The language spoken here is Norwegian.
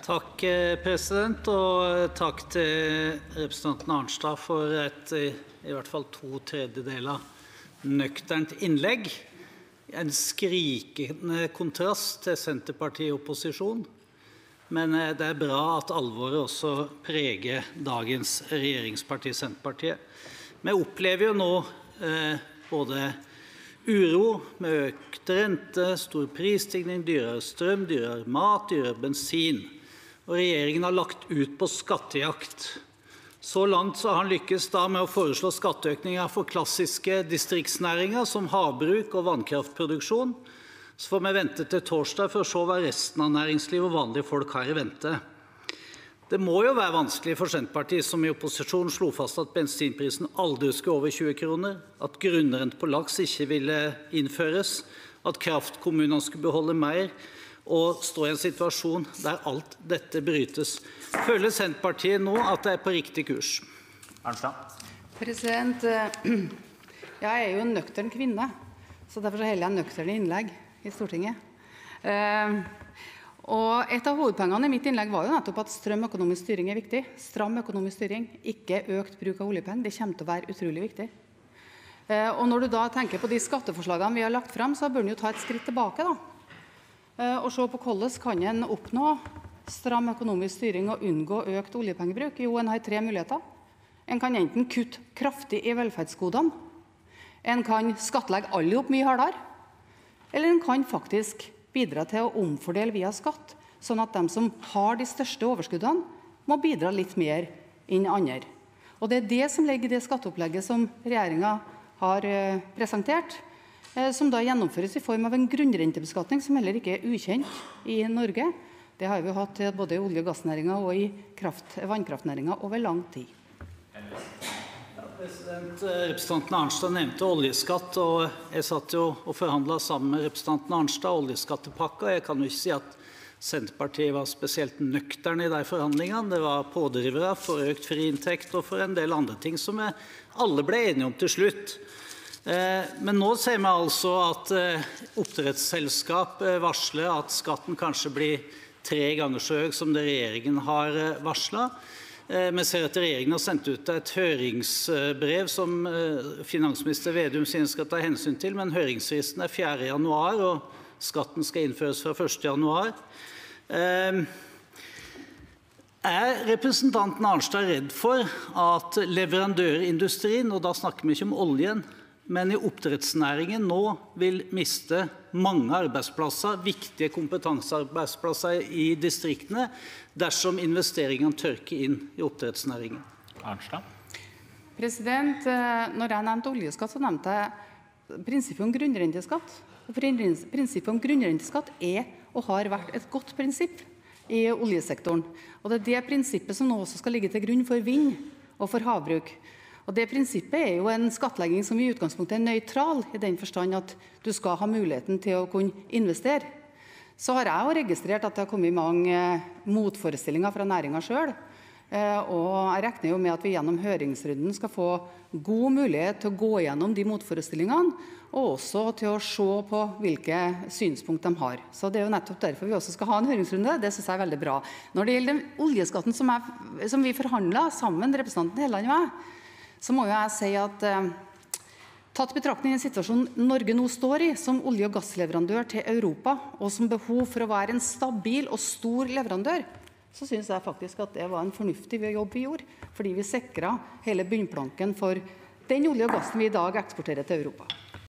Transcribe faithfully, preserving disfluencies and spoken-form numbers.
Takk, president, og takk til representanten Arnstad for et, i hvert fall to tredjedeler nøkternt innlegg. En skrikende kontrast til Senterpartiet i opposisjon, men det er bra at alvoret også preger dagens regjeringsparti Senterpartiet. Vi opplever jo nå eh, både uro med økt rente, stor prisstigning, dyrere strøm, dyrere mat, dyrere bensin. Og regjeringen har lagt ut på skattejakt. Så langt så har han lykkes da med å foreslå skatteøkninger for klassiske distriktsnæringer som havbruk og vannkraftproduksjon. Så får vi vente til torsdag for å se hva resten av næringslivet og vanlige folk har i vente. Det må jo være vanskelig for Senterpartiet, som i opposisjon slo fast at bensinprisen aldri skulle over tjue kroner, at grunnrente på laks ikke ville innføres, at kraftkommunene skulle beholde mer, og stå i en situasjon der alt dette brytes. Føler Senterpartiet nå at det er på riktig kurs? Arnstad. President, jeg er jo en nøktern kvinne, så derfor så heller jeg nøkterne innlegg i Stortinget. Eh, og et av hovedpengene i mitt innlegg var jo nettopp at strøm økonomisk styring er viktig. Stram økonomisk styring, ikke økt bruk av oljepenger. Det kommer til å være utrolig viktig. Eh, og når du da tenker på de skatteforslagene vi har lagt frem, så bør du jo ta et skritt tilbake da. Og se på hvordan kan en oppnå stram økonomisk styring og unngå økt oljepengebruk. Jo, en har tre muligheter. En kan enten kutte kraftig i velferdsgodene, en kan skattlegge alle opp mye hardere, eller en kan faktisk bidra til å omfordele via skatt, sånn at de som har de største overskuddene, må bidra litt mer enn andre. Og det er det som ligger i det skatteopplegget som regjeringen har presentert, som da gjennomføres i form av en grunnrentebeskatning som heller ikke er ukjent i Norge. Det har vi jo hatt både i olje- og gassnæringen og i kraft, vannkraftnæringen over lang tid. Ja, president, representanten Arnstad nevnte oljeskatt, og jeg satt jo og forhandlet sammen med representanten Arnstad oljeskattepakka. Jeg kan jo ikke si at Senterpartiet var spesielt nøkterne i de forhandlingene. Det var pådrivere for økt friinntekt og for en del andre ting som vi alle ble enige om til slutt. Men nå ser vi altså at oppdrettsselskap varsler at skatten kanskje blir tre ganger så høy som det regjeringen har varslet. Vi ser at regjeringen har sendt ut et høringsbrev som finansminister Vedum sier skal ta hensyn til, men høringsfristen er fjerde januar, og skatten skal innføres fra første januar. Er representanten Arnstad redd for at leverandørindustrien, og da snakker vi ikke om oljen, men i oppdrettsnæringen nå vil miste mange arbeidsplasser, viktige kompetansearbeidsplasser i distriktene, dersom investeringene tørker inn i oppdrettsnæringen? Arnstad. President, når jeg nevnte oljeskatt, så nevnte jeg prinsippet om grunnrenteskatt. Prinsippet om grunnrenteskatt er og har vært et godt prinsipp i oljesektoren. Og det er det prinsippet som nå også skal ligge til grunn for vind og for havbruk. Og Det prinsippet er jo en skattlegging som i utgangspunktet er nøytral, i den forstand at du skal ha muligheten til å kunne investere. Så har jeg jo registrert at det har kommet mange motforestillinger fra næringen selv, og jeg regner jo med at vi gjennom høringsrunden skal få god mulighet til å gå gjennom de motforestillingene, og også til å se på hvilke synspunkt de har. Så det er jo nettopp derfor vi også skal ha en høringsrunde. Det synes jeg er veldig bra. Når det gjelder oljeskatten som, jeg, som vi forhandlet sammen, representanten Helleland og jeg, så må jo jeg si at eh, tatt betraktning i den situasjonen Norge nå står i som olje- og gassleverandør til Europa, og som behov for å være en stabil og stor leverandør, så synes jeg faktisk at det var en fornuftig jobb vi gjorde, fordi vi sikret hele bunnplanken for den olje og gassen vi i dag eksporterer til Europa.